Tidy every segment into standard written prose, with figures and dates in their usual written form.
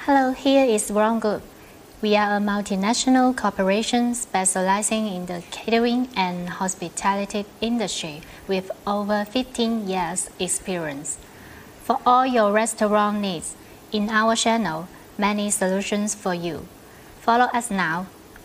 Hello, here is Wrong Group. We are a multinational corporation specializing in the catering and hospitality industry with over 15 years experience. For all your restaurant needs, in our channel, many solutions for you. Follow us now.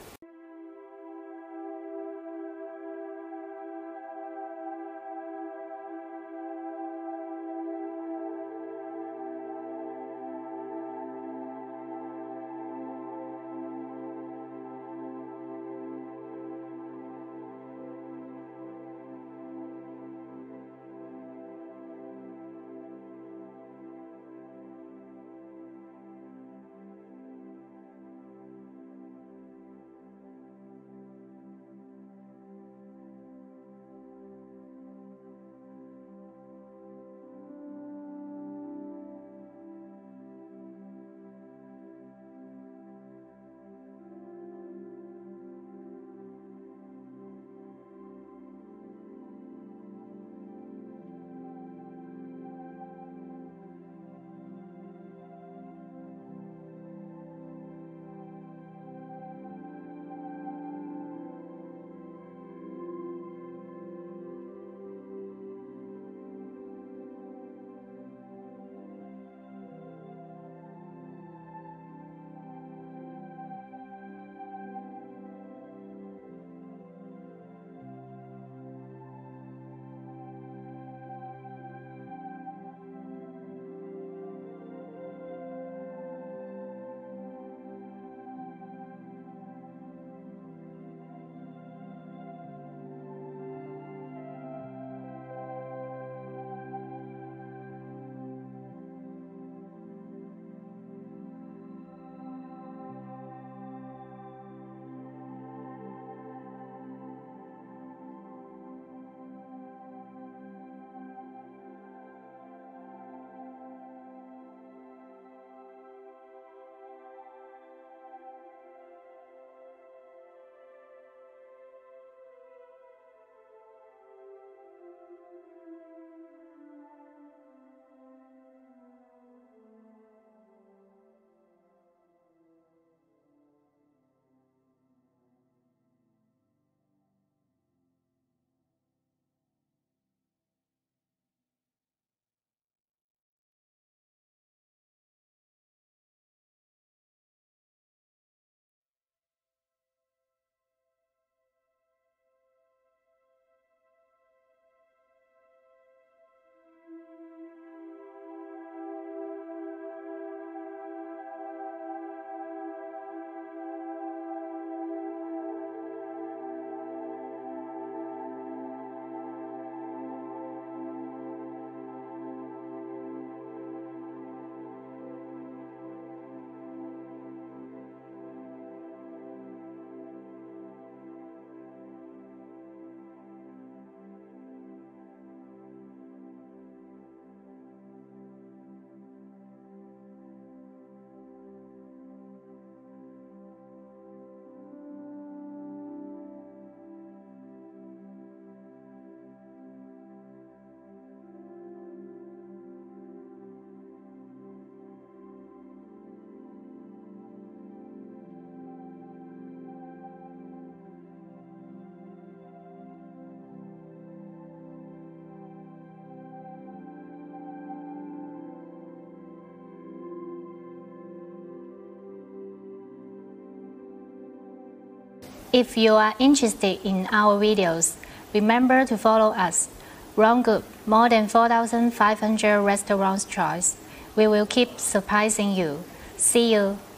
If you are interested in our videos, remember to follow us. Wrong Group, more than 4,500 restaurants choice. We will keep surprising you. See you.